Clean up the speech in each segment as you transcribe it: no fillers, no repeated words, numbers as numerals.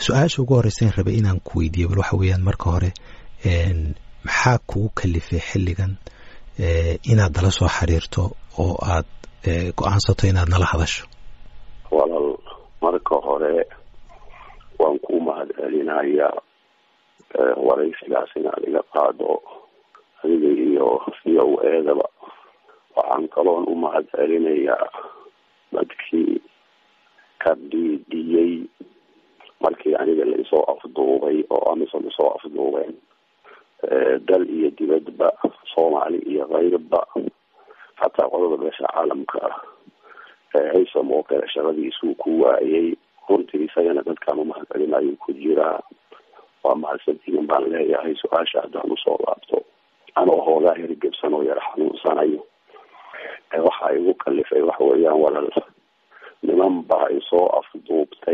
su-aasha ugu horeysa rabay inaan ku weydiiyo bal waxa weeyaan marka hore maxaa kugu kalifay xilligan inaad nala soo xiriirto oo aad go-aansato inaad nala hadasho? walaal marka hore waan ku mahadcelinayaa waraysigaas inaad iga qaado adiga iyo eedaba. waxaan kaloon u mahadcelinayaa dadkii ka dhiidhiyey markii aniga la isoo afduubay oo amisom isoo afduubeen dal iyo dibadba, soomaali iyo kayrba, xataa qodada beesha caalamka haysam oo kale shaqadiisuu ku waayay. runtii isagana dadkaan u mahadcelinayo ku jiraa. waa mahadsantihiin baan leeyahay. su-aasha haddaan usoo laabto anoo hoogaa hirgebsan oo yar xanuunsanayo, waxaa igu kalifay waxa weeyaan walaal, niman baa isoo afduubtay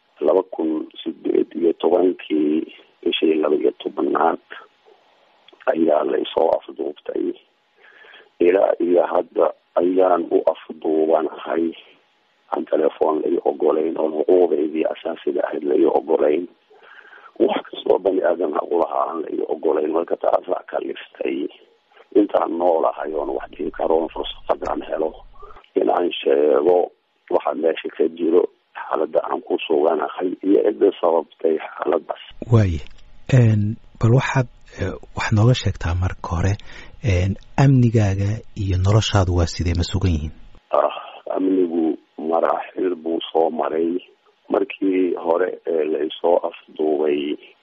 2018 bishii 12 ayaa la isoo afduubtay. ilaa iyo hadda ayaan u afduubanahay. aan telefoon lai ogolayn oo xuquuqdeydii asaasiga ahayd lai ogolayn. wax kastoo bani aadan ulahaa aan lai ogolayn. marka taasaa kaliftay intaan noolahay oon wax dhihi karoon fursadaan helo in aan sheego waxa meesha ka jiro, xaaladda aan ku suganahay iyo cidda sababtay xaaladaas. waaye bal waxaad wax nooga sheegtaa marka hore amnigaaga iyo noloshaadu waa sidee, ma sugan yihiin? amnigu maraaxil buu soo maray. markii hore la isoo afduubay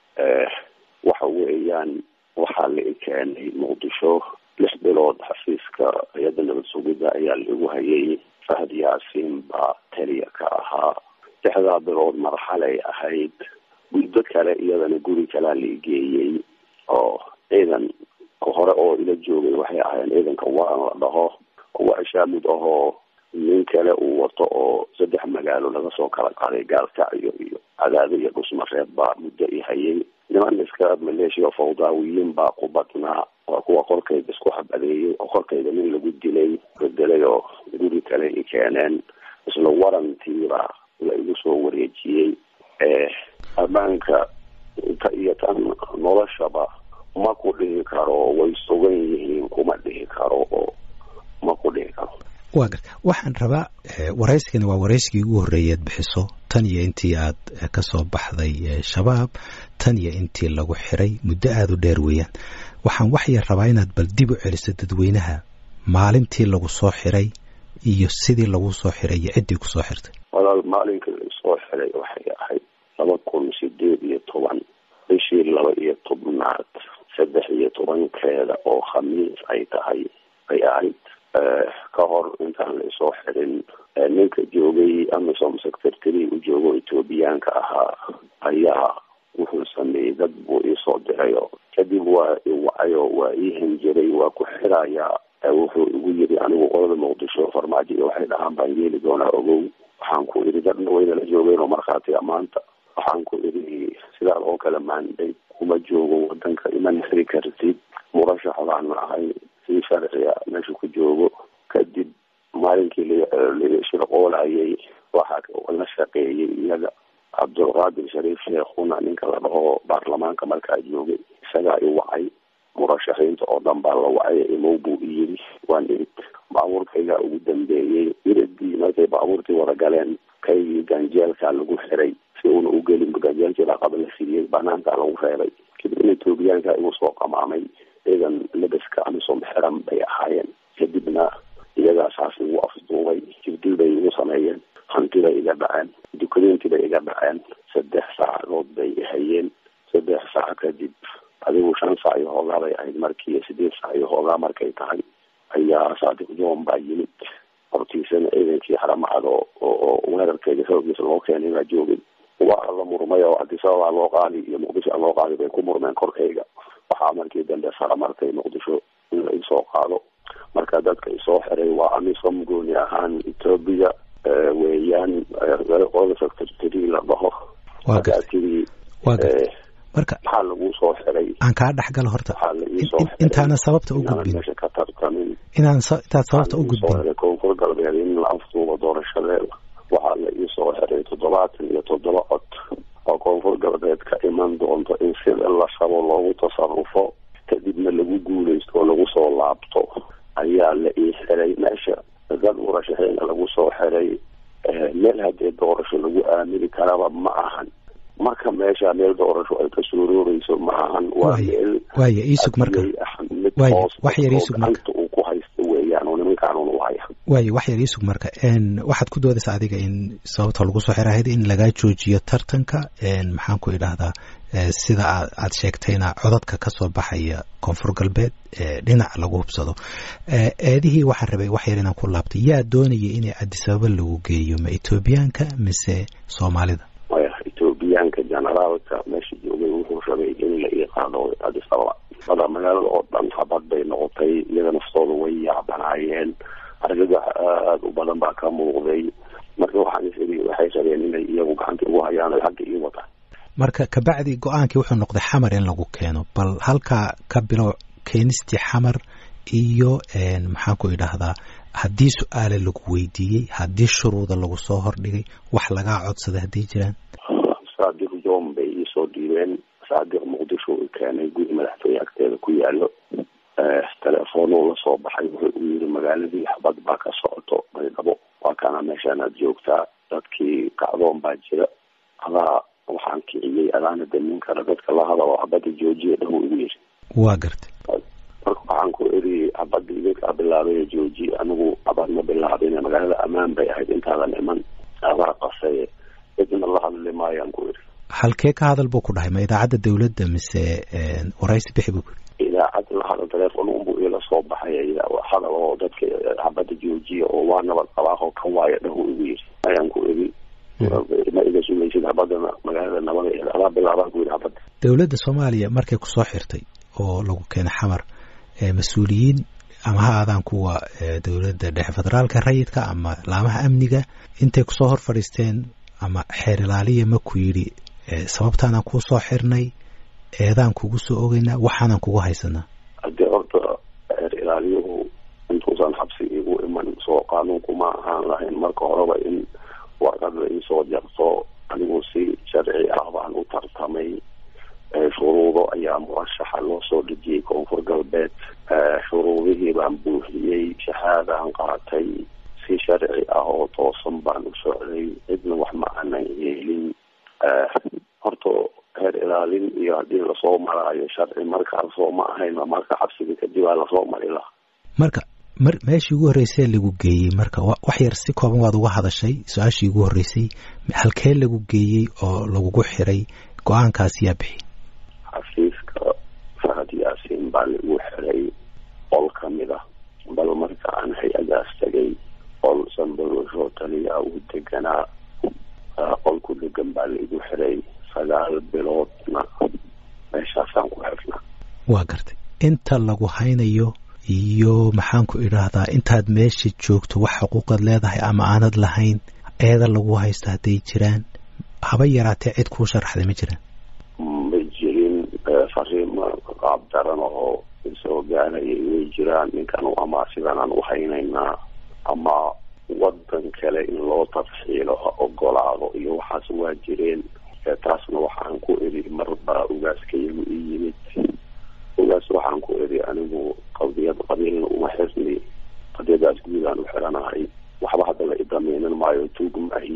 waxa weeyaan waxaa la keenay Muqdisho 6 bilood. xafiiska hay'adda nabad sugidda ayaa lagu hayay. Fahad Yaasiin baa taliya ka ahaa. 6 bilood marxalay ahayd. muddo kale iyadana guri kalaa la geeyey oo ciidan hore oo ila joogay waxay ahaayeen ciidanka waan la dhaho waa shaamid ahoo nin kale uu wato oo 3 magaalo laga soo kala qaaday Gaalkacyo iyo Cadaadis iyo Dhuusmareeb baa muddo i hayay. niman iska maleeshiya fawdaawiyiin baa ku badnaa. waa kuwa qorkayda isku xabadeeyay oo qorkayda nin lagu dilay bedelay oo guri kale i keeneen. isla warantiiba la igu soo wareejiyey. ammaanka inta iyo tan noloshaba ma ku dhihi karo way sugan yihiin, kuma dhihi karo oo ma ku dhihi karo. waxaan rabaa waraysigani waa waraysigii ugu horreeyay aad bixiso tan iyo intii aad ka soo baxday shabaab, tan iyo intii lagu xiray, muddo aada u dheer weeyaan. waxaan waxyar rabaa inaad bal dib u celiso dadweynaha maalintii lagu soo xiray iyo sidii lagu soo xiray iyo ciddii ku soo xirtay. walaal maalinkii la soo xiray waxay ahayd 2018 bishii 12 13 oo khamiis ay tahay ay ahayd. ka hor intaan la isoo xirin ninka joogay amisom secretary u joogo Etoobiyaanka ahaa ayaa wuxuu sameeyey dad buu isoo diray. kadib waa i wacayo waa ii hanjiray waa ku xirayaa. wuxuu igu yiri anigu qolada Muqdisho farmaajo iyo waxay dhahaan baan yeeli doonaa ogow. waxaan ku iri dadna wayna la joogeen oo markhaati amaanta. waxaan ku iri sidaa oo kale maanday kuma joogo wadanka iman xiri kartid. murashax baan ahay si sharciya meesha ku joogo. kadib maalinkii la shirqoolayay waxaa la shaqeeyay iyaga Cabdulqaadir Shariif Sheekhuna ninka la dhaho baarlamaanka markaa joogay. isagaa i wacay. murashaxiinta oo dhan baa la wacay. imow buu iyiri waan irid. baabuurkayga ugu dambeeyey iridii markay baabuurtii wada galeen kaygii ganjeelkaa lagu xiray si uuna u gelin. ganjeelkii baa qaba la siiyey banaankaa lagu reebay. kadibna Etoobiyaanka igu soo qamaamay. ciidan labaska amisom xiran bay ahaayeen. kadibna iyagaasaas igu afduubay. jibdil bay igu sameeyeen. hantida iga dhaceen. dukumeenti bay iga dhaceen. 3 saacadood bay hayeen. 3 saac kadib adigu 5 saac iyo hoogaa bay ahayd markii 8 saac iyo hoogaa markay tahay ayaa Saadiq Joon baa yimid. hortiisana ciidankii Haramcad oo weerarkeeda xooggiisa loo keenay baa joogay. waa la murmay oo Addis Ababa loo qaadi iyo Muqdisho loo qaadi bay ku murmeen korkayga. waxaa markii dambe faramartay Muqdisho in la isoo qaado. marka dadka isoo xiray waa amisom gooni ahaan Ethiopia weeyaan qolada secretary la dhaho. marka maxaa lagu soo xiray aan kaa dhexgalo horta intaana sababta u gudbin intaad sababta u gudbin koonfur galbeed in la afduubo doorashadeeda waxaa la ii soo xiray 77 cod oo koonfur galbeed ka iman doonto in sida la rabo loogu tasarufo kadibna lagu guulaysto oo lagu soo laabto ayaa la ii xiray meesha dad murashaxiina lagu soo xiray meel haddee doorasho lagu aamini karaba ma ahan marka meesha meel doorasho ay ka suurooreyso ma ahan waa meel waaya iisug marka wax yar iisug marka uu ku haysto weeyaan oo nimankaan uu haya waaya wax yar iisug marka waxaad ku doodaysaa adiga in sababta lagu soo xirahayd in lagaa joojiyo tartanka maxaan ku idhaahdaa sida aad sheegtayna codadka ka soo baxaya koonfur galbeed dhinac lagu hubsado eedihii waxaan rabay wax yar inaan ku laabtay yaa doonaya inay Addis Ababa lagu geeyo ma Etoobiyaanka mise Soomaalida Etoobiyaanka generaalka meesha joogay wuxuu rabay in la ii qaado Addis Ababa hada magaalada oo dhan xabad bay noqotay iyaga naftooda way yaabanaayeen argagax aad u badan baa ka muuqday marka waxay rabeen inay iyagu gacanta ugu hayaan xagga ii wataan marka kabacdi go-aankii wuxuu noqday xamar in lagu keeno bal halkaa ka bilow keenistii xamar iyo maxaan ku idhaahdaa haddii su-aale lagu weydiiyey haddii shuruuda lagu soo hordhigay wax lagaa codsaday hadday jiraan saadiq joom bay iisoo dhiibeen saadiq muqdisho uu keenay guri madaxtooye agteeda ku yaalo telefoonuu la soo baxay wuxuu u yiri magaaladii xabad baa ka socoto baydhabo waa kana meeshaan aad joogtaa dadkii kacdoon baa jira adaa waxaan kiciyey adaana damin kara dadka la hadalo xabadda joojiya dhahu igu yiri waa gartay marka waxaan ku iri xabadda idinkaa bilaabay jooji anigu xabad ma bilaabin magaalada ammaan bay ahayd intaadan iman adaa qasay idna la hadli maayaan ku iri halkee ka hadal buu ku dhahay ma idaacadda dawladda mise waraysi bixi buu idaacad la hadal telefoon unbuu ila soo baxay hadal oo dadka xabadda joojiya oo waa nabad qabaaho ka waaya dhahu igu yiri ayaan ku iri ma iga sumaysid xabadana magaalada nabadeeda adaa bilaabaa ku yiri xabadda dawladda Soomaaliya markay ku soo xirtay oo lagu keenay xamar mas-uuliyiin ama ha aadaan kuwa dawladda dhexe federaalka rayidka ama laamaha amniga intay kusoo hor fadhiisteen ama xeer ilaaliya ma ku yidhi sababtaanaan kuu soo xirnay eedaan kugu soo ogeynaa waxaanan kugu haysanaa haddii horta xeer ilaaliyuhu intuusan xabsi igu iman soo qaanuunku ma ahaan lahayn marka horeba in warqad la iisoo jarto anigu si sharci ah baan u tartamay shuruudo ayaa murashaxa loo soo dhejiyey koonfur galbeed shuruudihii baan buuxiyey shahaadaan qaatay si sharci ah oo toosan baan u socday cidna wax ma aanan yeelin horta heer ilaalin iyo haddii lasoo maraayo sharci markaasoo ma ahayn marka xabsiga kadib aa lasoo mari laha marka meeshii ugu horreysay lagu geeyey marka wax yar si kooban waad uga hadashay su-aashii ugu horreysay halkee lagu geeyey oo lagugu xiray go-aankaas yaa bixi xafiiska Fahad Yaasiin baa lagu xiray qol ka mid ah bal marka aan hay-adaas tagay qol sanbalosho taliya uu deganaa qol ku degan baa lagu xiray 9 biloodna meeshaasaan ku xirnaa waa gartay inta lagu haynayo iyo maxaan ku idhaahdaa intaad meesha joogto wax xuquuqaad leedahay ama aanad lahayn eeda lagu haysto hadday jiraan haba yaraatee cid kuu sharaxday ma jiraan ma jirin fariimo qaab daran oo isoo gaarayay way jiraan ninkan ama sidanaan u haynaynaa ama wadan kale in loo tafxiilo ha ogolaado iyo waxaas waa jireen taasna waxaan ku iri marba ugaaskaygu ii yimid ugaas waxaan ku iri anigu qabiilna uma xirni qadiyadaas guudaan u xiranahay waxba hadda la idameynan maayo tuug maahi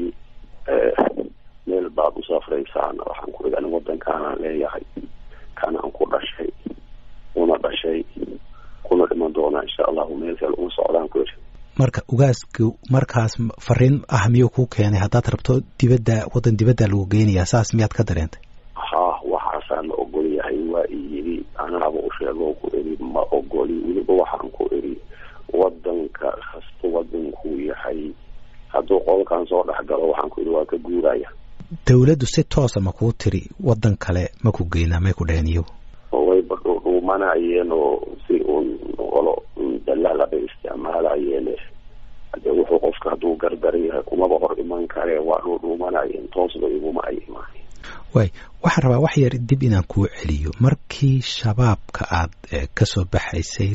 meel baad u safraysaan waxaan ku iri anigu wadankaanaan leeyahay kanaan ku dhashay una dhashay kuna dhiman doonaa insha allahu meel kale uma socdaan ku iri marka ugaasku markaas fariin ah miyuu kuu keenay haddaad rabto wadan dibadda lagu geynayaa saas miyaad ka dareentay ha waxaasaan la ogol yahay waa iyidhi anaaba u sheego ku iri ma ogoli weliba waxaan ku iri wadanka kasta wadankuu yahay hadduu qolkan soo dhex galo waxaan ku iri waa ka guuraya dawladdu si toosa ma kuu tiri wadan kale ma ku geynaa may ku dhaheen iyagu way dhuumanayeen oo si uun qolo dalaala bay isticmaalayeen hadee wuxuu qofka hadduu gardaran yahay kumaba hor iman karee waa dhuumanayeen toosba iguma ay imaaneen waay waxaan rabaa wax yar dib inaan kuu celiyo markii shabaabka aad ka soo baxaysay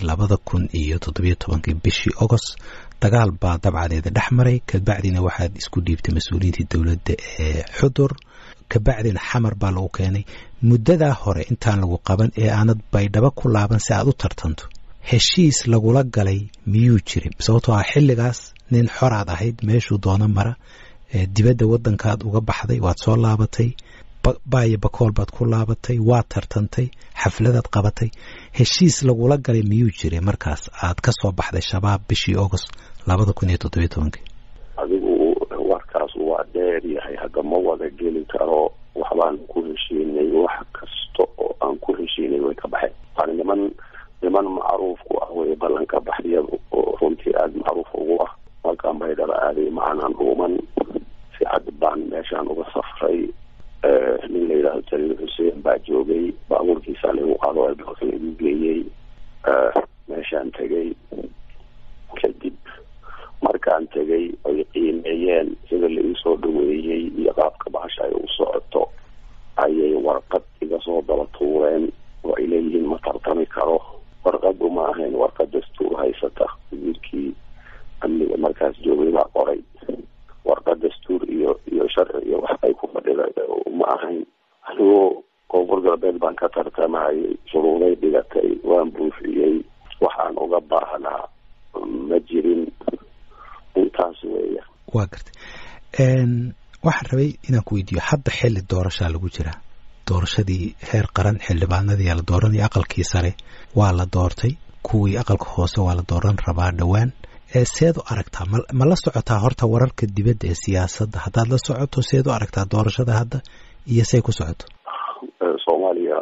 2017 bishii August dagaal baa dabcadeeda dhex maray kabacdina waxaad isku dhiibtay mas-uuliyiintii dawladda ee Xudur kabacdina xamar baa lagu keenay muddadaa hore intaan lagu qaban ee aanad baydhabo ku laaban si aad u tartanto heshiis lagula galay miyuu jirin sababtoo ah xilligaas nin xoraad ahayd meeshuu doono mara dibadda waddankaad uga baxday waad soo laabatay baayo bakool baad ku laabatay waad tartantay xafladaad qabatay heshiis lagula galay miyuu jiray markaas aad ka soo baxday shabaab bishii August 2017 adigu warkaas waa dheer yahay hadda ma wada geli karo waxbaan ku heshiinay wax kasta oo aan ku heshiinay way ka baxeen niman macruuf ku ah way ballanka baxyadu oo runtii aad macruuf ugu ah halkaan baydhaba aaday macnaan dhuuman si cad baan meeshaan uga safray nin la yidhaahdo Jaliil Xuseen baa joogay baabuurkiisa lagu qaado dalka lagu geeyey meeshaan tegay kadib markaan tegay ay qiimeeyeen sida la ii soo dhaweeyey iyo qaabka bahasha ay u socoto ayay warqad iga soo daba tuureen oo ay leeyihiin ma tartami karo warqadu ma ahayn warqad dastuur haysata wiilkii amniga markaas joogay baa qoray warqad dastuur iyo sharci iyo wax ay ku fadhida ma ahayn anigoo koonfur galbeed baan ka tartamayay shuruuday dhigatay waan buufiyey waxaan uga baahnaa ma jirin intaas weeya waa gartay waxaan rabay inaan ku weydiiyo hadda xilli doorashaa lagu jira doorashadii heer qaran xildhibaanadii la dooranaya aqalkii sare waa la doortay kuwii aqalka hoose waa la dooran rabaa dhowaan seed u aragtaa ma la socotaa horta wararka dibadda ee siyaasadda haddaad la socoto seed u aragtaa doorashada hadda iyo say ku socoto Soomaaliya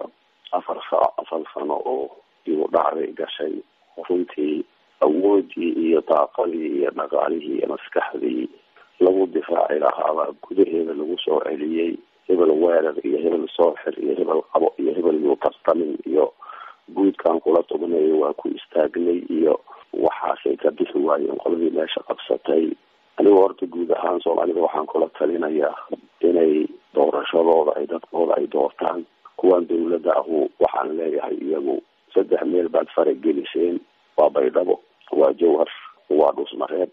4 sano oo igu dhacday gashay runtii awoodii iyo daaqadii iyo dhaqaalihii iyo maskaxdii lagu difaaci lahaaba gudaheeda lagu soo celiyey hebel weerar iyo hebel sooxir iyo hebel qabo iyo hebel iyo tartamin iyo guudkan kula tubanayo waa ku istaagnay iyo waxaasay ka bixi waayeen qoladii meesha qabsatay anigoo horta guud ahaan Soomaalida waxaan kula talinayaa inay doorashadooda ay dadkooda ay doortaan kuwan dawladda ahu waxaan leeyahay iyagu 3 meel baad farageliseen waa Baydhabo waa Jowhar waa Dhuusmareeb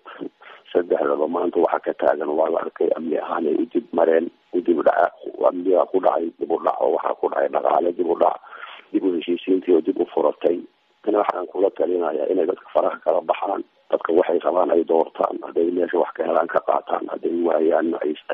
3 maanta waxa ka taagan waa la arkay amni ahaan ay dib mareen dib dhac amniga ku dhacay dib u dhac waxa ku dhacay dhaqaale dib u dhac dib u heshiisiintii oo dib u furatay ana waxaan kula talinayaa inay dadka faraha kala baxaan dadka waxay rabaan ay doortaan haday meesha wax ka helaan ka qaataan haday waayaan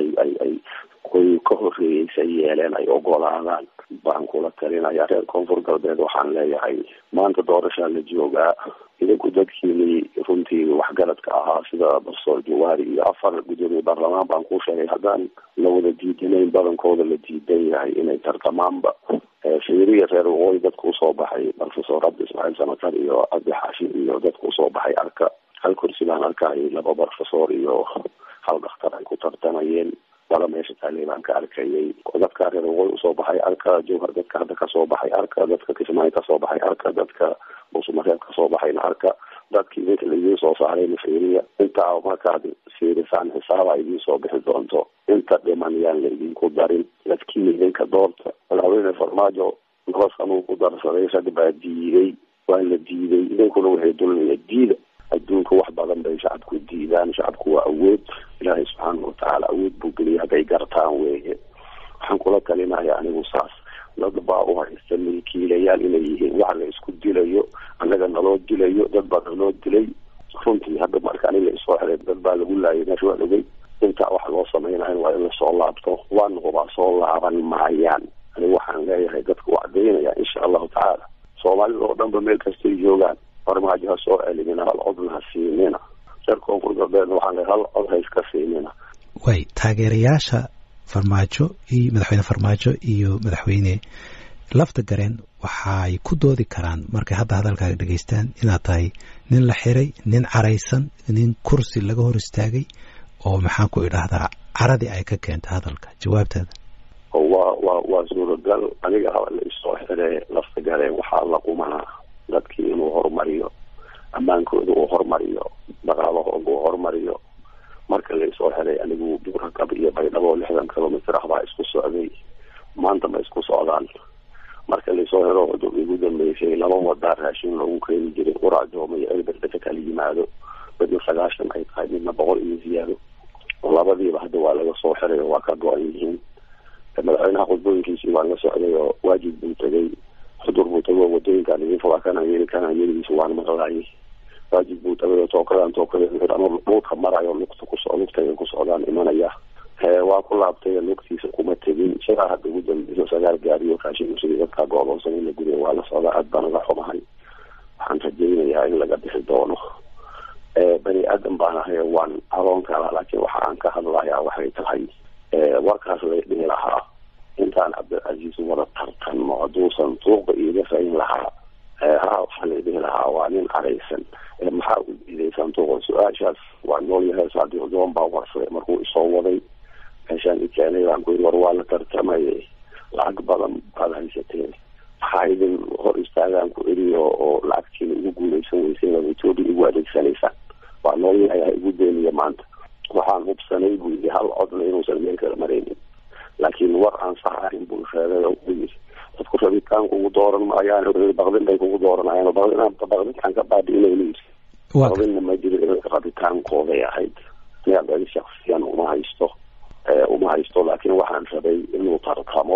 ay kuwi ka horeeyay yeeleen ay ogolaadaan baan kula talinayaa reer koonfur galbeed waxaan leeyahay maanta doorasho la joogaa idinku dadkii runtii waxgaradka ahaa sida Basol Jawaari iyo 4 gudoomiye baarlamaan baan ku sheegay haddaan la wada diidanayn badankooda la diidan yahay inay tartamaanba shiriya reer waqooyi dadku soo baxay Professor Abdi Ismail Samatar iyo Abdi Xaashi iyo dadku soo baxay arka hal kursi baan arkay 2 professor iyo hal dhakhtar ay ku tartamayeen wala meesha Taliban ka arkayay dadka reer waqooyi soo baxay arka Jowhar dadka hadda ka soo baxay arka dadka Kismaayo ka soo baxay arka dadka Dhuusmareeb ka soo baxay arka dadkii inta la soo saaray shiriya inta markaad fiirisaan xisaab ay soo bixi doonto inta dhimanayaan leedin ku darin dadkii idinka doorta walaalaha farmaajo loo ku darsaday sadba diiday waa la diiday idinkuna waxay dulmiyay diida adduunka wax badan bay shacabku diidaan shacabku waa awood Ilaahay subhanahu wa ta'ala awood buu geliyay ay gartaan weeye waxaan kula talinayaa anigu saas dad baa u haysta milkiilayaal inay yihiin wax la isku dilayo annaga naloo dilayo dad baa naloo dilay runtii hadda marka aniga isoo xiray dad baa lagu laayay meesha waa dhagay inta wax loo sameeyay waa in la soo laabto waan huba soo laaban maayaan anigu waxaan leeyahay dadku wacdeynaya insha Allah ta'ala Soomaalida oo dhanba meel kasta ay joogaan farmaajo soo celinina hal codna siinina reer koonfur galbeed waxaan leeyahay hal cod hayska siinina way taageerayaasha farmaajo iyo madaxweyne farmaajo iyo madaxweyne lafta gareen waxay ku doodi karaan markay hadda hadalkaaga dhageystaan inaad tahay nin la xiray nin caraysan nin kursi laga hor istaagay oo maxaan ku idhaahdaa caradii ay ka keentay hadalka jawaabtaada waa suuragal aniga la isoo xiray lafta gareen waxaa la qumaa dadkii inuu horumariyo ammaankooda uu horumariyo dhaqaalahooda uu horumariyo marka la soo xiray anigu Buurhakab iyo Baydhabo 60 kilomitir ah baa isku socday maanta ma isku socdaan marka la soo xiro oo ugu dambeeyay 2 wada raashin lagu keenay jiray quraacdo iyo elbirta kala yimaado badna 90 ay tahay midna 100 iyo ziyaado labadiiba hadda waa laga soo xiray waa ka go'an yihiin madaxweynaha khudbooyinkiisii waan la socday oo waajib buu tegay xudur buu tegay oo wadooyinkaan idin furaa kanaan yeligiisa waan maqlaayay waajib buu tagay oo tookadaan anoo dhulka marayo lugtayga ku socdaan imanaya waa ku laabtay lugtiisa kuma tegin isagaa hadda ugu dambeyso 9 gaariyo raashin sidii dadkaa go'doonsan in la guriga waa la socdaa aad baan uga xumahay waxaan rajaynayaa in laga bixi doono bani aadan baan ahay waan adoon kala laakiin waxa aan ka hadlayaa waxay tahay warkaas la dhihi lahaa intaan Cabdilcasiis wada tartanno haduusan tuuqa iiga faayin lahaa waxaa la dhihi lahaa waa nin caraysan maxaa u diidaysan tuuqa su-aashaas waa nool yahay saadiq doon baa warsaday markuu isoo waday meeshaan ikeenay baan ku yidhi war waa la tartamayay lacag badan baad haysateen maxaa idin hor istaagaan ku iri oo lacagtiina ugu guulaysan weyseen oo Ethiopia igu adeegsanaysaan waa nool yahay igu beeniya maanta waxaan hubsanay buu yidhi hal codna inuusan meel kala maraynin laakiin war aan sax ahayn buu sheegay oo yidhi dadku rabitaan kugu dooran maayaan baqdin bay kugu dooranayaan baqdinkaan ka baadiinayno baqdinna ma jiro rabitaankooday ahayd yaa shaksiyan uma haysto laakiin waxaan rabay inuu tartamo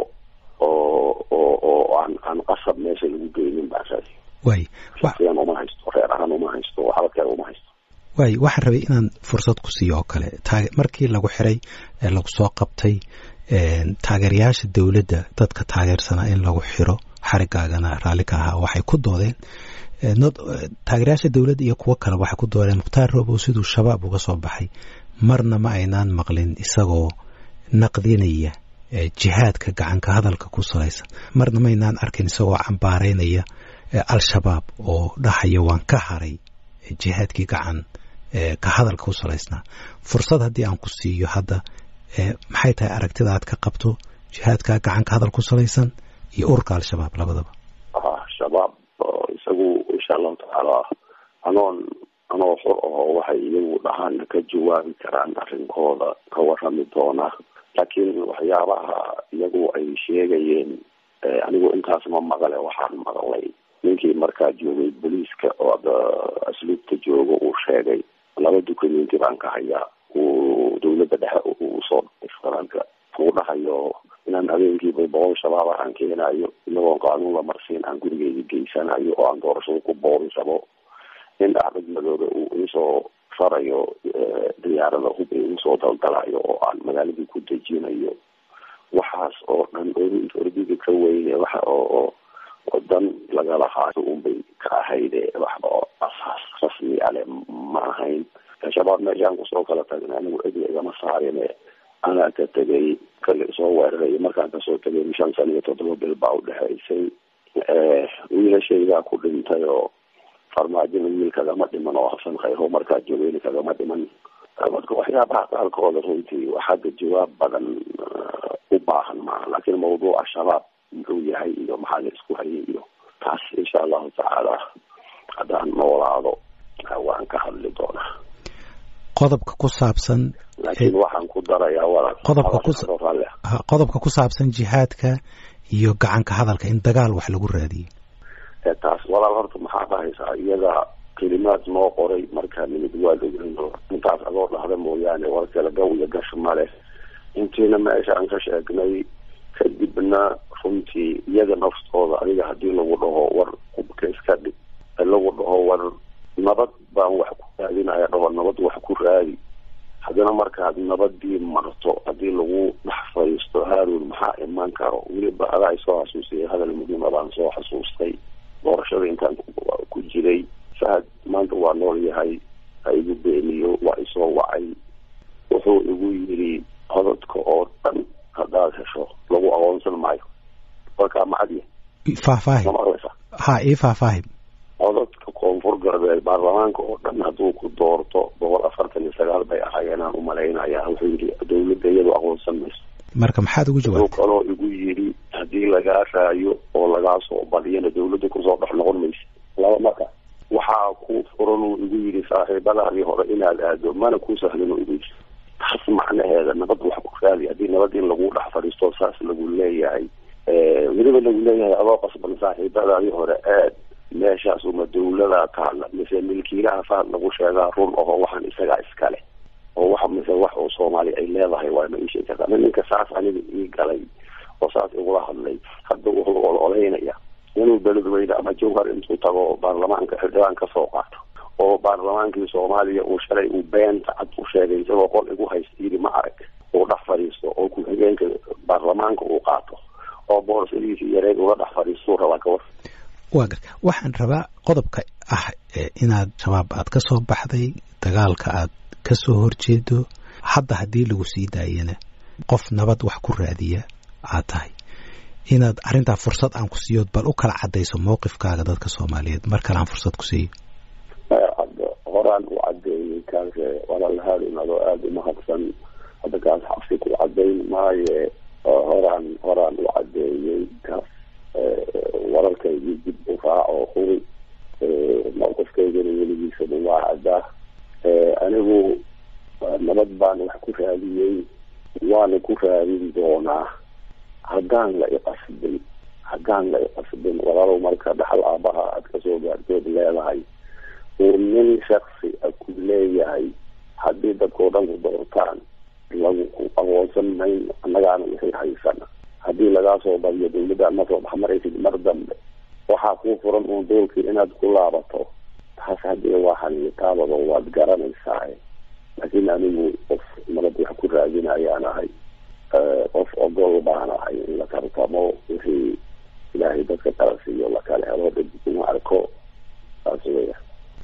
oo aan qasab meesha lagu geynin baan rabay shaksiyan uma haysto reer ahaan uma haysto halkeeda uma haysto waxaan rabay inaan fursad ku siiyo oo kale markii lagu xiray lagu soo qabtay taageerayaasha dowladda dadka taageersanaa in lagu xiro xarigaagana raalli ka ahaa waxay ku doodeen taageerayaasha dowladda iyo kuwo kale waxay ku doodeen Mukhtaar Roobow siduu shabaab uga soo baxay marna ma aynaan maqlin isagoo naqdinaya jihaadka gacanka hadalka ku salaysan marna ma aynaan arkin isagoo cambaaraynaya al-shabaab oo dhahaya waan ka haray jihaadkii gacan ka hadalka ku salaysnaa fursad haddii aan ku siiyo hadda maxay tahay aragtida aad ka qabto jihaadka gacan ka hadal ku salaysan iyo ururka al-shabaab labadaba shabaab isagu insha allahu tacaala anoo xor oo waxay iyagu dhahaan ka jawaabi karaan arrinkooda ka warrami doona laakiin waxyaabaha iyagu ay sheegayeen anigu intaas ma maqle waxaan maqlay ninkii markaa joogay booliiska oo asluubta jooga uu sheegay 2 dukumenti baan ka hayaa uu dowladda dhexe uu soo faraanka uu dhahayo inaan habeenkiiba 100 shabaab aan keenayo inagoo qaanuun la marsiin aan gurigeyga geysanayo oo aan doorashada ku boorisabo in Axmed Madoobe uu isoo farayo diyaarada hub uu soo daldalayo oo aan magaaladii ku dejinayo waxaas oo dhan ordiga ka weyne waxa oo wadan lagala haayo unbay ka ahayde waxba asaas rasmi ale ma ahayn shabaab meeshaan kusoo kala tagnay anigu igama saarine anaa ka tegay kale soo weeraray markaan kasoo tegay 5 sano iyo 7 bil baa u dhexaysay wiilashaygaa ku dhintay oo farmaajina wiilkagama dhiman oo Xasan Khayro markaa joogay kagama dhiman marka waxyaabaha qaarkooda runtii waxaa jawaab badan u baahan maaha laakiin mawduuca shabaab muxuu yahay iyo maxaa la isku hayay iyo taas insha allahu tacaala haddaan noolaado waan ka hadli doonaa qodobka ku saabsan laakiin waxaan ku darayaa walaal qodobka ku saabsan jihaadka iyo gacanka hadalka in dagaal wax lagu raadiyo taas walaal horta maxaa dhahaysaa iyaga kelimaad noo qoray markaa nimid waa logeyno intaas adoo dhahda mooyaane war kala gaw iyo gash male intiina meesha aan ka sheegnay kadibna runtii iyaga naftooda adiga haddii lagu dhaho war qubka iska dhig lagu dhaho war nabad baan wax ku raadinaya dhaho nabad wax ku raadi haddana markaad nabadii marto haddii lagu dhex fadhiisto Haaruun maxaa imaan karo weliba adaa isoo xasuusiyay hadal muhiim baan soo xasuustay doorashada intaan ku jiray saad maanta waa nool yahay igu beeniyo waa isoo wacay wuxuu igu yiri codadka oo dhan haddaad hesho lagu aqoonsan maayo markaa macadiya faahfaahin codadka koonfur galbeed baarlamaanka oo dhan hadduu ku doorto 149 bay ahaayeen aan umalaynaya wuxuu yiri dowladda iyadu aqoonsan mayso marka maxaad ugu jawaabtay kaloo igu yiri haddii lagaa raayo oo lagaa soo badiyana dowladda kusoo dhex noqon mayso laba marka waxaa ku furan uu igu yiri saaxiibadaadii hore inaad aado mana ku sahlin uu igu yiri taas macnaheeda nabad wax ku raadi haddii nabad in lagu dhex fadhiisto saas lagu leeyahay weliba lagu leeyahay adoo qasban saaxiibadaadii hore aad meeshaas uma dowlada taala mise milkiilaha faad lagu sheegaa run oo waxaan isagaa iskale oo waxa mise wax oo Soomaali ay leedahay waa ma isheeg kartaa ninka saas aniga ii galay oo saas igula hadlay hadda wuxuu ololeynaya inuu beledweyne ama jawhar intuu tago baarlamaanka xildhibaan ka soo qaato oo baarlamaankii Soomaaliya uu shalay uu beenta cad u sheegay isagoo qol igu haystay ma arag oo dhex fadhiisto oo ku xigeenka baarlamaanka uu qaato oo boorsadii yareed uga dhex fadhiisto raba ka war waxaan rabaa qodobka ah inaad shabaab aad ka soo baxday dagaalka aad ka soo horjeedo hadda haddii lagu sii daayana qof nabad wax ku raadiya aad tahay inaad arrintaa fursad aan ku siiyo bal u kala cadayso mowqifkaaga dadka Soomaaliyeed mar kale aan fursad ku siiyo horaan u cadeeyay kaas walaalahaal inado aad u mahadsan hadda kaas xabsi ku cadeyn maaye horaan u cadeeyay kaas wararkaygii dib u raaco huri mowqifkaygana weligiisa waa caddaa anigu nabad baan wax ku raadiyey waana ku raadin doonaa haddaan la iqasbin walaalow marka dhaxal aabaha aad kasoo gaartood leedahay uu nin shaksi a ku leeyahay haddii dadkao dhan ku doortaan lagu aqoonsan mayn annagaana wixii haysana haddii lagaa soo badiyo dawladda ma soo baxmaraysid mar dambe waxaa kuu furan uun doolkii inaad ku laabato taas haddii waa haniitaabado waad garanaysaa laakiin anigu qof nabad wax ku raadinayaan ahay qof ogol baan ahay in la tartamo wixii ilaahay dadka kala siiyo la kala helo dad uma arko saas weya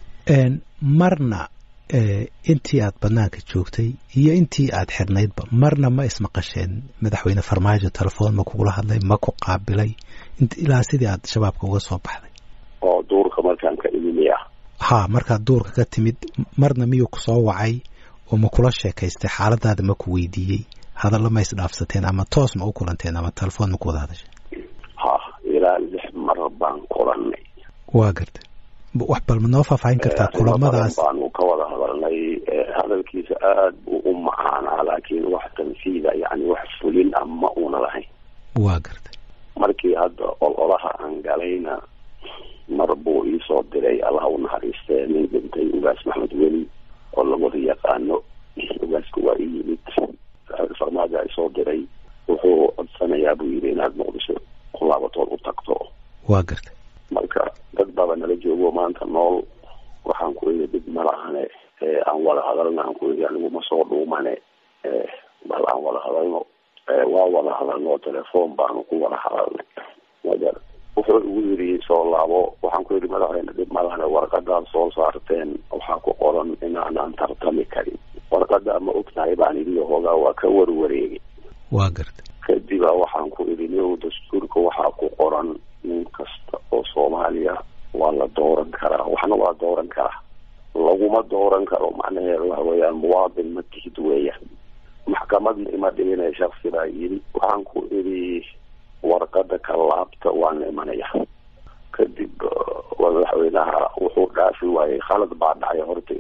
marna intii aad banaanka joogtay iyo intii aad xirnaydba marna ma ismaqasheen madaxweyne Farmaajo telefoon ma kugula hadlay ma ku qaabilay ilaa sidii aad shabaabka uga soo baxday oo duurka markaan ka imimiya markaad duurka ka timid marna miyuu ku soo wacay oo ma kula sheekaystay xaaladaada ma ku weydiiyey hadallo ma isdhaafsateen ama toos ma u kulanteen ama telefoon ma ku wada hadashay ilaa 6 mar baan kulannay waa gartay wax bal ma noo faahfaahin kartaa kulamadaas baanu ka wada hadalnay hadalkiisa aad buu u macaanaa laakiin wax tanfiida yani wax fulin ama una lahayn waa gartay markii hadda ololaha aan galayna mar buu ii soo diray allah u naxariistee nin dhintay ugaas maxamed weli oo lagu yaqaano ugaasku waa ii yimid Farmaajo ay soo diray wuxuu codsanayaa buu yidhi inaad Muqdisho ku laabatood u tagto waa gartay marka dad baba nala joogo maanta nool waxaan ku iri dib malahane aan wada hadalna aan ku iri anigu ma soo dhuumane bal aan wada hadalno waa wada hadalno telefoon baanu ku wada hadalnay wuxuu ugu yiri soo laabo waxaan ku iri madaxweyne dib malahane warqadaan soo saarteen waxaa ku qoran inaanan tartami karin warqada ma ogtahay baan idhi hoogaa waa ka warwareegay waa gartay kadib waxaan ku iri new dastuurka waxaa ku qoran nin kasta oo Soomaaliya waa la dooran karaa waxna waa dooran karaa laguma dooran karo macnaheedu waxa weeyaan muwaadin ma tihid weeyaan maxkamadna ima dhigina shakhsi baa yidhi waxaan ku iri warqada ka laabta waan imanaya kadib madaxweynaha wuxuu dhaafi waayey khalad baa dhacay horta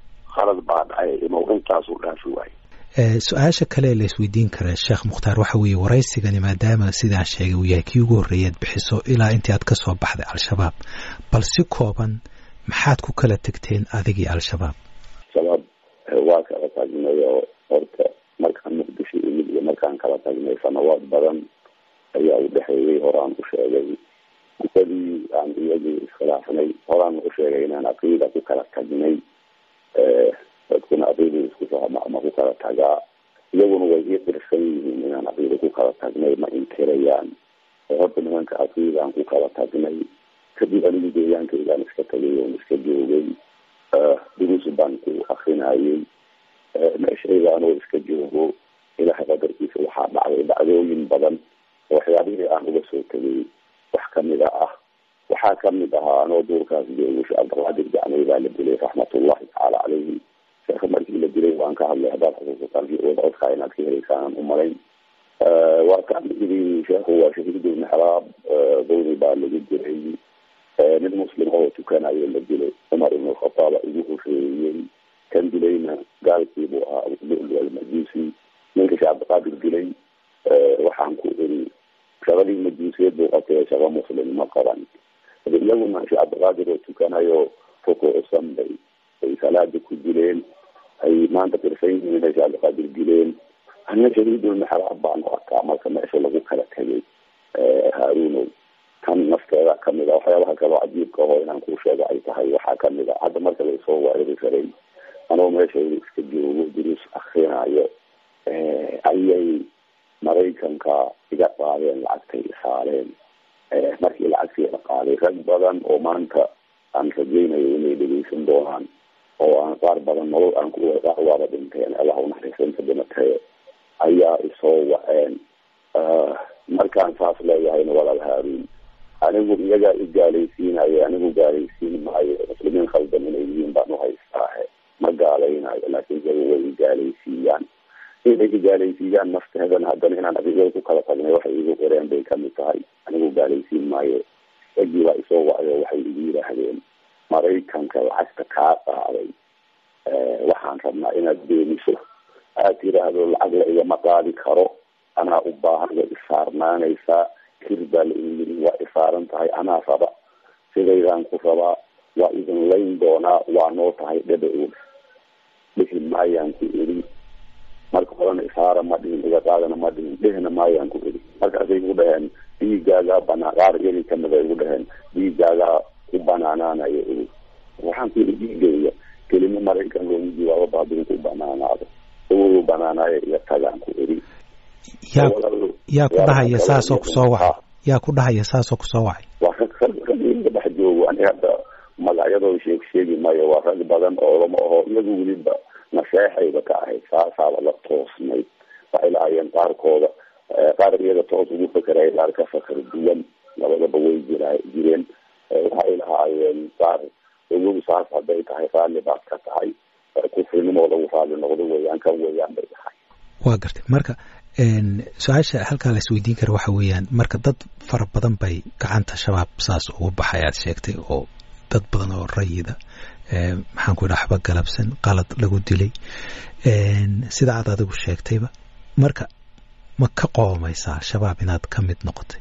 imow intaasuu dhaafi waayey su-aasha kale la isweydiin kara Sheekh Mukhtaar waxa weeye waraysigani maadaama sidaan sheegay uu yahay kii ugu horreeyay bixiso ilaa intii aad ka soo baxday al-shabaab bal si kooban maxaad ku kala tagteen adigii al-shabaab shabaab waa kala tagnay oo horta markaan Muqdisho imid iyo markaan kala tagnay sanawaad badan ayaa u dhexeeyay horaan u sheegay kuwadii aan iyagii iskhilaafnay horaan u sheegay inaan aqiida ku kala tagnay dadkuna aqiida isku fahma ama ku kala tagaa iyaguna way ii qirsan yihiin inaan aqiida ku kala tagnay ma inkirayaan horta nimanka aqiidaan ku kala tagnay kadib anigu deegaankaygaan iska tagay oon iska joogay duruus baan ku akrinayay meeshaygaanoo iska joogo ilaahay qadarkiisa waxaa dhacday dhacdooyin badan waxyaabihii aan uga soo tegay wax kamid ah waxaa kamid ahaa anoo duurkaas joogo Sheekh Abdulqaadir Jacmay baa la dilay raxmatullahi tacaala calayhi sheekha markii la dilay waan ka hadlay haddaad xusuusataan codkaa inaad ka helaysaan u malayn waa kaan yidhi sheekhu waa shahiidu mixraab downi baa lagu diray nin muslim oo tukanayo la dilay Cumar ibn Khataaba igu horreeyey kan dilayna gaalkiibuu ahaa Abululu al-Majuusi ninka Sheekh Abdulqaadir dilay waxaan ku iri shaqadii majuusiyad buu qabtay shaqa muslim ma qaban iyaguna Sheekh Abdulqaadir oo tukanayo rukuucsan ay salaada ku dileen ay maanta tirsan yihiin Sheekh Abdulqaadir dileen أنا شديد المحراب بان وقع ما كان يشل لو كلا كلي هارون كان نفسه كم إذا وحياها كلا عجيب كهو إن أنكو شيء أي تهاي وحكم إذا هذا ما كان يسوى أي رجال أنا ما شيء يستجيبوا دروس أخيرا أي مريكان كا إذا قارين العكتي حالين markii lacagtii la qaaday rag badan oo maanta aan rajaynayo inay dhegeysan doonaan oo aan qaar badan nolol aan ku wada dhinteen Allah u naxariisto dhimatay ayaa isoo waceen markaan saas leeyahayna walaal Haaruun anigu iyaga igaaleysiinaya anigu gaaleysiin maayo muslimiin khaldan inay yihiin baan u haystaa ma gaalaynayo laakiin iyagu way igaaleysiiyaan إذا جالي سيجان مفتهدن هذا هنا نبيه كلا قلنا وحي يقولون بيكمل تاي أنا قال يسين ماي يجي لا يسوى وحي يجي هذين مريكان كالعسكر كاطا علي وحان ربنا إن الدين سه آتي هذا العقل إذا مقالي كرو أنا أباها إفار ما نيسا كربل إني وإفار تاي أنا صبا سيدان كفوا وإذن لين دونا ونوتاي بدؤون بهم ما ينكي إلي marka horena isaara ma dhihin digadaadana ma dhihin dhehna maayaan ku iri markaasay ugu dhaheen dhiigaaga banaa qaar iyagii kamid ay ugu dhaheen dhiigaaga ku banaanaanayo iri waxaan ku iri dhiigayga kelimo maraykan loogu jawaabo baadin ku banaanaado uu banaanayo iyo tagaan ku iri yaa ku dhahaya saasoo kusoo wacay yaa ku dhahaya saasoo kusoo wacay waa rag dhex joogo ani hadda magacyadooda sheegi maayo waa rag badan oo lama aho iyagu weliba نصيحة بكاهي صار على توصمي فإلى أيام قاركودا قارية توصل فكرة إلى كفكر الدول لو بوي جيرين وهاي أيام صار يقول صار بيت هاي قال لي بعد كتاي كفر الموضوع قال النقد ويان كويان بيت هاي واقرت مركا su-aasha halkaa la isweydiin kara waxa weeyaan marka dad fara badan bay gacanta shabaab saas ugu baxayaad sheegtay oo dad badan oo rayida maxaan ku idhaa waxba galabsan qalad lagu dilay sida aad adigu sheegtayba marka ma ka qoomaysaa shabaab inaad ka mid noqotay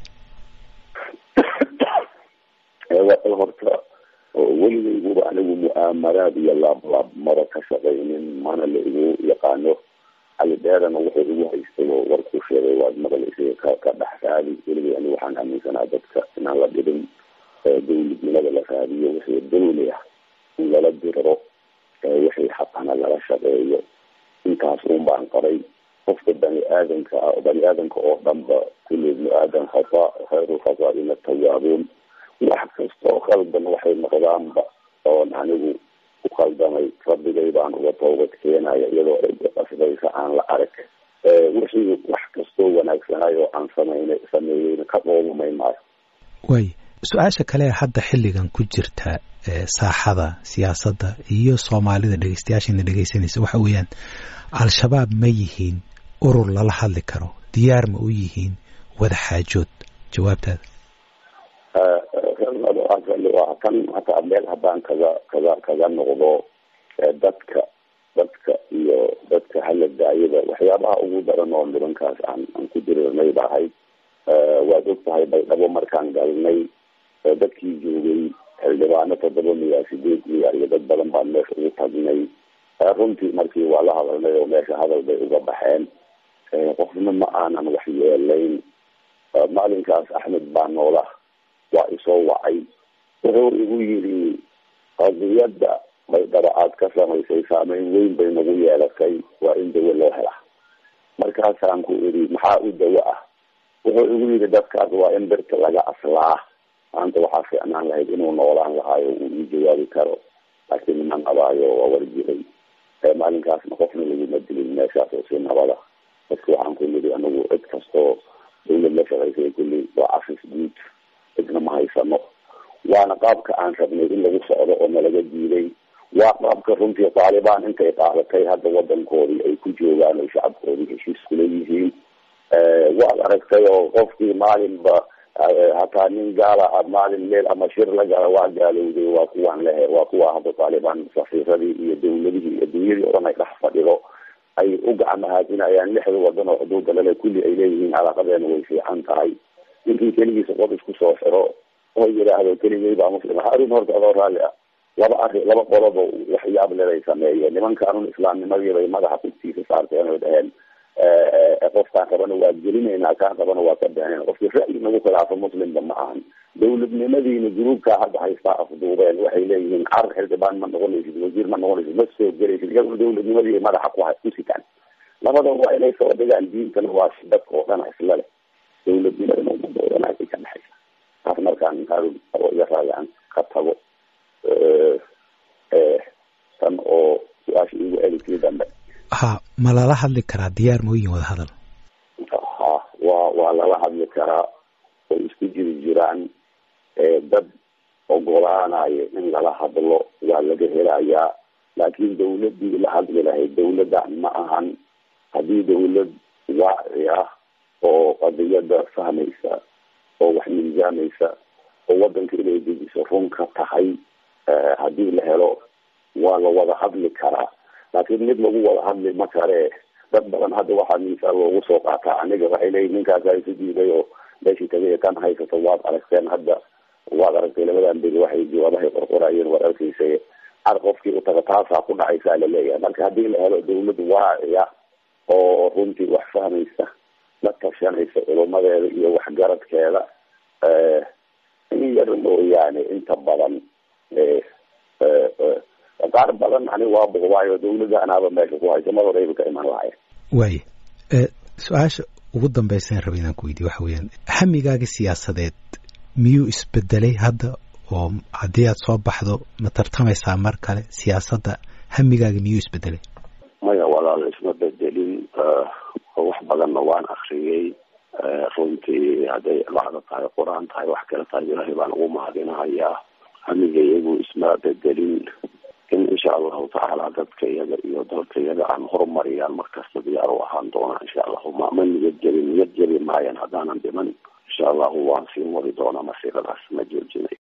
horta weligayguba anigu mu'aamaraad iyo laablaab mara ka shaqaynin mana la igu yaqaano alidheerana wuxuu igu haystay oo warkuu sheegay waad maqlaysay ka dhex raadi weligay anigu waxaan aaminsanaa dadka inaan la dhibin dowladnimada la raadiyo wixii dawli ah in lala diriro wixii xaqana lala shaqeeyo intaas uun baan qaray qofka bani aadanka oo dhanba kulli ibnu aadan khata khayru khata'ina tawaabuun wax kastoo khaldan waxay noqdaanba oon anigu u khaldamay rabbigay baan uga toobad keenaya iyadoo cidda qasbaysa aan la arag wixii wax kastoo wanaagsanayo aan sameeyeyna ka dhoobamay maayo way su-aasha kale hadda xilligan ku jirta saaxada siyaasadda iyo soomaalida dhegeystayaashana dhegeysanaysa waxa weeyaan al-shabaab ma yihiin urur lala hadli karo diyaar ma u yihiin wada xaajood jawaabtaada kan hataa meel haddaan kaga noqdo dadka iyo dadka hala daayada waxyaabaha ugu daran oo nimankaas aan ku dirirnay bahay waad og tahay baydhabo markaan galnay dadkii joogay xildhibaano 7 milyan 8 milyan iyo dad badan baan meesha ugu tagnay runtii markii waa la hadalnay oo meesha hadal bay uga baxeen qofna ma aanan wax yeelayn maalinkaas axmed baa noola waa isoo wacay wuxuu igu yidhi qadiyadda baydhabo aad ka samaysay saameyn weyn bay nagu yeelatay waa in dawo loo helaa markaasaan ku idhi maxaa u dawo ah wuxuu igu yidhi dadkaas waa in birta laga aslaa maanta waxaa fiicnaan lahayd inuu noolaan lahaayo uu ii jawaabi karo laakiin niman abaayo waa warjiray maalinkaasna qofna laguma dilin meeshaas oo si nabada dadka waxaan ku yidhi anagu cid kastoo dawlad la shaqaysay kulli waa cafis guud cidna ma haysano waana qaabka aan rabnay in lagu socdo oo nalaga diiday waa qaabka runtii taalibaan intay qaadatay hadda wadankoodii ay ku joogaan oo shacabkoodii heshiis kula yihiin waad aragtay oo qofkii maalinba hataa nin gaala maalin meel ama shir la gala waa gaalowday waa kuwaan lehe waa kuwa hadda taalibaan safiiradii iyo dawladihii iyo dunyadii oo dhan ay dhex fadhido ay u gacmahaadinayaan 6 wadan oo xuduuda lale kulli ay leeyihiin calaaqadeena way fiican tahay ninkii keligiisa qof isku soo xiro oo yidhaahdo keligay baa muslim Haaruun horta adoo raalli ah laba qolobo waxyaab leeday sameeyeen nimankaanun islaamnimadii bay madaxa kugtiisa saarteen oo dhaheen qofkaan rabana waa gelinaynaa, kaan rabana waa ka beenayna. qofkii ra'yi nagu khilaafo muslimba ma ahan. dawladnimadiina gruubkaa hadda haystaa afduubeen, waxay leeyihiin carar xildhibaan ma noqonaysid, wasiir ma noqonaysid, ma soo gelaysid. iyaguna dawladnimadii madaxa ku sitaan. labada waa inay soo dhigaan. diintana waa si dadka oo dhan isla leh, dawladnimadana umada oo dhan ay ka dhexaysa. taas markaan iga raayaan ka tago tan oo su-aasha igu eligtii dambe. ha ma lala hadli karaa? diyaar mooyin wada hadal? ha waa lala hadli karaa. oo isku jiraan dad ogolaanayo in lala hadlo waa laga helayaa. laakiin dawladii la hadli lahayd dawladdan ma ahan. haddii dawlad waaci ah oo qadiyada fahmaysa oo wax miisaamaysa oo wadanka inay dejiso run ka tahay, haddii la helo waa la wada hadli karaa. laakiin mid lagu wada hadli ma kale. dad badan hadda waxaa miisaal loogu soo qaataa. aniga waxay leeyihin ninkaasa isu diiday oo meeshii tagay kan haysato waad aragteen. hadda waad aragtay labadan beri waxay jawaabahay qorqorayeen war arkaysa ar qofkii utaga taasaa ku dhacaysaa laleeyahay. marka haddii la helo dawlad waaciya oo runtii wax fahmaysa, la tashanaysa culumadeeda iyo waxgaradkeeda, in yar mooyaane inta badan qaar badan ani waa buqbaayo dawladda anaaba meesha ku haysa madorayba ka iman lahaye. waaya su-aasha ugu dambaysan raba inaan ku weydiye waxa weeyaan, hamigaaga siyaasadeed miyuu isbedelay hadda? oo haddii aad soo baxdo ma tartamaysaa mar kale siyaasadda? hamigaaga miyuu isbedelay? maya walaal, isma bedelin. wax badanna waan akriyey. runtii hadday bacda tahay, qur-aan tahay, wax kale tahay, ilaahay baan ugu mahadinahayaa. hamiga iyagu isma bedelin. in insha allahu tacaala dadka iyaga iyo dalka iyaga aan horumariyaan markasta diyaar u ahaan doonaa insha allahu. ma niyad jeli maayan haddaanan dhiman. insha allahu waan sii wadi doonaa masiiradaas, ma joojinay.